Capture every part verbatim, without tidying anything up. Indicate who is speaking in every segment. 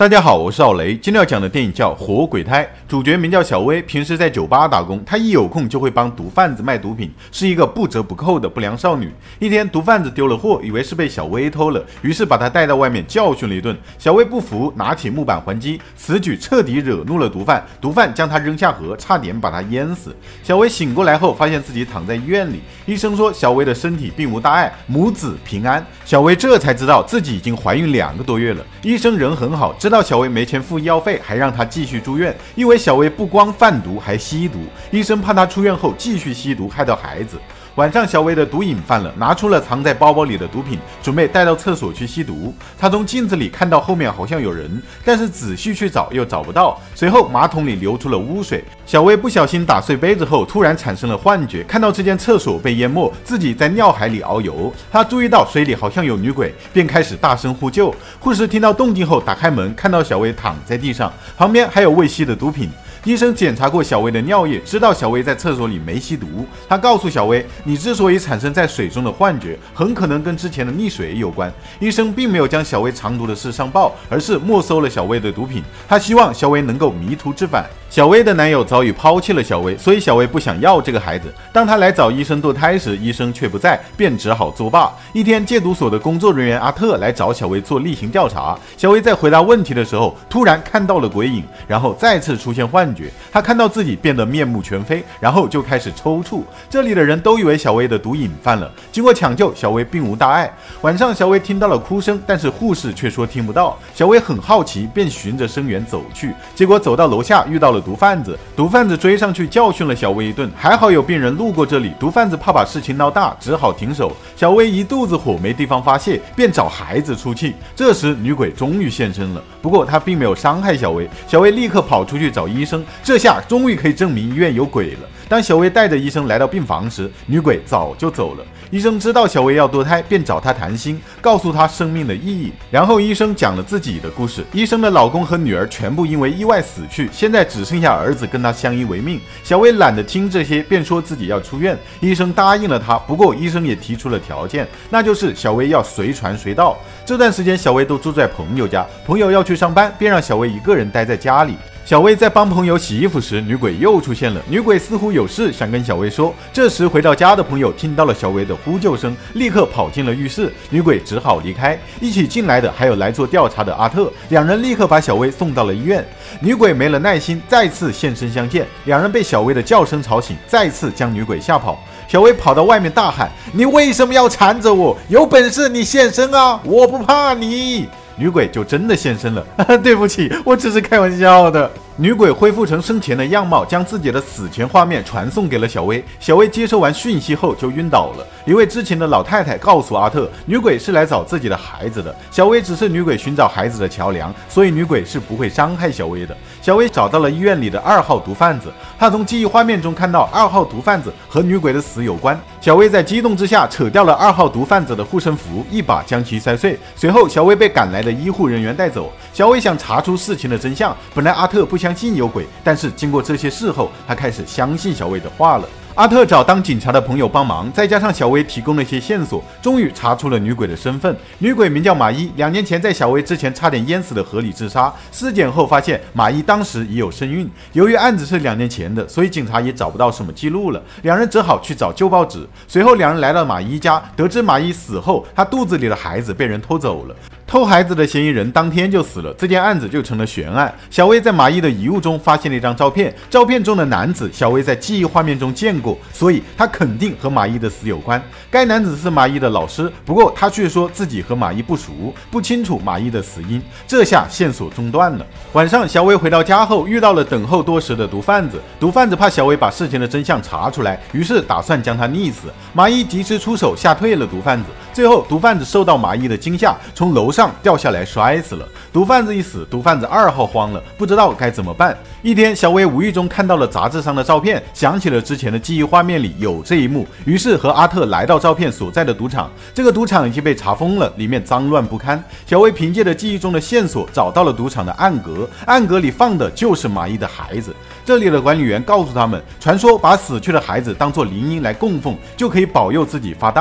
Speaker 1: 大家好，我是奥雷。今天要讲的电影叫《活鬼胎》，主角名叫小薇，平时在酒吧打工，她一有空就会帮毒贩子卖毒品，是一个不折不扣的不良少女。一天，毒贩子丢了货，以为是被小薇偷了，于是把她带到外面教训了一顿。小薇不服，拿起木板还击，此举彻底惹怒了毒贩，毒贩将她扔下河，差点把她淹死。小薇醒过来后，发现自己躺在医院里，医生说小薇的身体并无大碍，母子平安。小薇这才知道自己已经怀孕两个多月了。医生人很好，知道小薇没钱付医药费，还让她继续住院，因为小薇不光贩毒还吸毒，医生怕她出院后继续吸毒害到孩子。晚上，小薇的毒瘾犯了，拿出了藏在包包里的毒品，准备带到厕所去吸毒。她从镜子里看到后面好像有人，但是仔细去找又找不到。随后马桶里流出了污水，小薇不小心打碎杯子后，突然产生了幻觉，看到这间厕所被淹没，自己在尿海里遨游。她注意到水里好像有女鬼，便开始大声呼救。护士听到动静后打开门，看到小薇躺在地上，旁边还有未吸的毒品。医生检查过小薇的尿液，知道小薇在厕所里没吸毒。他告诉小薇，你之所以产生在水中的幻觉，很可能跟之前的溺水有关。医生并没有将小薇藏毒的事上报，而是没收了小薇的毒品。他希望小薇能够迷途知返。小薇的男友早已抛弃了小薇，所以小薇不想要这个孩子。当她来找医生堕胎时，医生却不在，便只好作罢。一天，戒毒所的工作人员阿特来找小薇做例行调查。小薇在回答问题的时候，突然看到了鬼影，然后再次出现幻觉。她看到自己变得面目全非，然后就开始抽搐。这里的人都以为小薇的毒瘾犯了，经过抢救，小薇并无大碍。晚上，小薇听到了哭声，但是护士却说听不到。小薇很好奇，便循着声源走去，结果走到楼下遇到了毒贩子，毒贩子追上去教训了小薇一顿，还好有病人路过这里，毒贩子怕把事情闹大，只好停手。小薇一肚子火没地方发泄，便找孩子出气。这时女鬼终于现身了，不过她并没有伤害小薇，小薇立刻跑出去找医生，这下终于可以证明医院有鬼了。当小薇带着医生来到病房时，女鬼早就走了。医生知道小薇要堕胎，便找她谈心，告诉她生命的意义。然后医生讲了自己的故事，医生的老公和女儿全部因为意外死去，现在只剩下儿子跟她相依为命。小薇懒得听这些，便说自己要出院。医生答应了她，不过医生也提出了条件，那就是小薇要随传随到。这段时间小薇都住在朋友家，朋友要去上班，便让小薇一个人待在家里。小薇在帮朋友洗衣服时，女鬼又出现了。女鬼似乎有事想跟小薇说，这时回到家的朋友听到了小薇的呼救声，立刻跑进了浴室。女鬼只好离开。一起进来的还有来做调查的阿特，两人立刻把小薇送到了医院。女鬼没了耐心，再次现身相见，两人被小薇的叫声吵醒，再次将女鬼吓跑。小薇跑到外面大喊：“你为什么要缠着我？有本事你现身啊！我不怕你！”女鬼就真的现身了。对不起，我只是开玩笑的。女鬼恢复成生前的样貌，将自己的死前画面传送给了小薇。小薇接收完讯息后就晕倒了。一位知情的老太太告诉阿特，女鬼是来找自己的孩子的，小薇只是女鬼寻找孩子的桥梁，所以女鬼是不会伤害小薇的。小薇找到了医院里的二号毒贩子，她从记忆画面中看到二号毒贩子和女鬼的死有关。小薇在激动之下扯掉了二号毒贩子的护身符，一把将其摔碎。随后，小薇被赶来的医护人员带走。小薇想查出事情的真相，本来阿特不相信有鬼，但是经过这些事后，他开始相信小薇的话了。阿特找当警察的朋友帮忙，再加上小薇提供了一些线索，终于查出了女鬼的身份。女鬼名叫马伊，两年前在小薇之前差点淹死的河里自杀。尸检后发现马伊当时已有身孕，由于案子是两年前的，所以警察也找不到什么记录了。两人只好去找旧报纸。随后两人来到马伊家，得知马伊死后，她肚子里的孩子被人偷走了。偷孩子的嫌疑人当天就死了，这件案子就成了悬案。小薇在马伊的遗物中发现了一张照片，照片中的男子小薇在记忆画面中见过，所以他肯定和马伊的死有关。该男子是马伊的老师，不过他却说自己和马伊不熟，不清楚马伊的死因，这下线索中断了。晚上，小薇回到家后遇到了等候多时的毒贩子，毒贩子怕小薇把事情的真相查出来，于是打算将她溺死。马伊及时出手吓退了毒贩子，最后毒贩子受到马伊的惊吓，从楼上掉下来摔死了。毒贩子一死，毒贩子二号慌了，不知道该怎么办。一天，小薇无意中看到了杂志上的照片，想起了之前的记忆画面里有这一幕，于是和阿特来到照片所在的赌场。这个赌场已经被查封了，里面脏乱不堪。小薇凭借着记忆中的线索找到了赌场的暗格，暗格里放的就是马伊的孩子。这里的管理员告诉他们，传说把死去的孩子当作灵婴来供奉，就可以保佑自己发大财。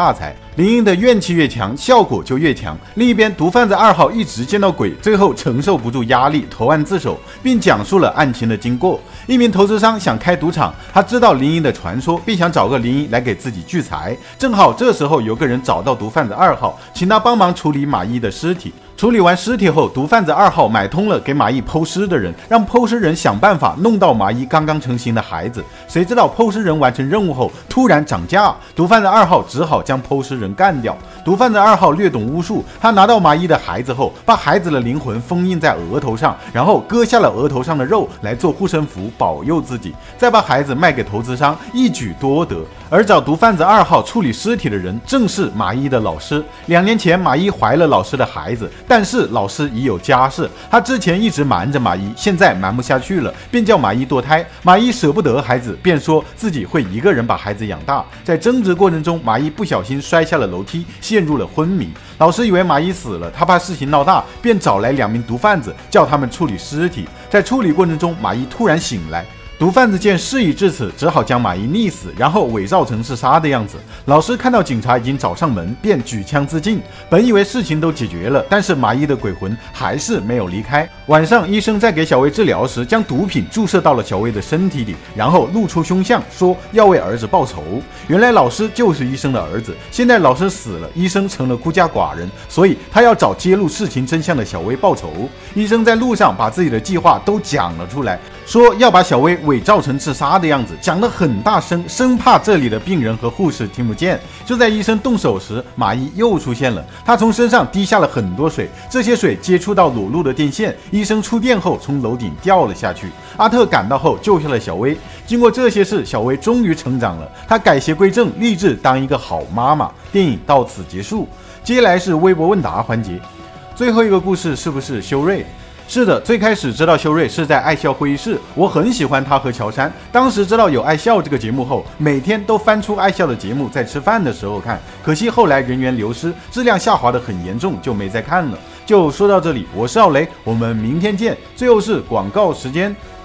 Speaker 1: 林英的怨气越强，效果就越强。另一边，毒贩子二号一直见到鬼，最后承受不住压力，投案自首，并讲述了案情的经过。一名投资商想开赌场，他知道林英的传说，并想找个林英来给自己聚财。正好这时候有个人找到毒贩子二号，请他帮忙处理马伊的尸体。处理完尸体后，毒贩子二号买通了给马伊剖尸的人，让剖尸人想办法弄到马伊刚刚成型的孩子。谁知道剖尸人完成任务后突然涨价，毒贩子二号只好将剖尸人干掉。毒贩子二号略懂巫术，他拿到马伊的孩子后，把孩子的灵魂封印在额头上，然后割下了额头上的肉来做护身符保佑自己，再把孩子卖给投资商，一举多得。而找毒贩子二号处理尸体的人正是马伊的老师。两年前，马伊怀了老师的孩子，但是老师已有家室，他之前一直瞒着马伊，现在瞒不下去了，便叫马伊堕胎。马伊舍不得孩子，便说自己会一个人把孩子养大。在争执过程中，马伊不小心摔下了楼梯，陷入了昏迷。老师以为马伊死了，他怕事情闹大，便找来两名毒贩子，叫他们处理尸体。在处理过程中，马伊突然醒来。毒贩子见事已至此，只好将马伊溺死，然后伪造成自杀的样子。老师看到警察已经找上门，便举枪自尽。本以为事情都解决了，但是马伊的鬼魂还是没有离开。晚上，医生在给小薇治疗时，将毒品注射到了小薇的身体里，然后露出凶相，说要为儿子报仇。原来老师就是医生的儿子，现在老师死了，医生成了孤家寡人，所以他要找揭露事情真相的小薇报仇。医生在路上把自己的计划都讲了出来，说要把小薇伪造成自杀的样子，讲得很大声，生怕这里的病人和护士听不见。就在医生动手时，马伊又出现了，他从身上滴下了很多水，这些水接触到裸露的电线，医生触电后从楼顶掉了下去。阿特赶到后救下了小薇。经过这些事，小薇终于成长了，她改邪归正，立志当一个好妈妈。电影到此结束，接下来是微博问答环节。最后一个故事是不是修睿？是的，最开始知道修睿是在爱笑会议室，我很喜欢他和乔杉。当时知道有爱笑这个节目后，每天都翻出爱笑的节目，在吃饭的时候看。可惜后来人员流失，质量下滑的很严重，就没再看了。就说到这里，我是奥雷，我们明天见。最后是广告时间。